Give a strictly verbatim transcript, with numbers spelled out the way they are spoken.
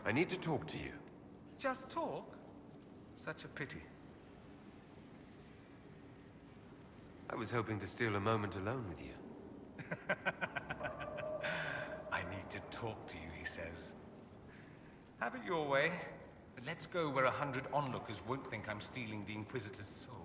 I need to talk to you. Just talk? Such a pity. I was hoping to steal a moment alone with you. I need to talk to you, he says. Have it your way, but let's go where a hundred onlookers won't think I'm stealing the Inquisitor's soul.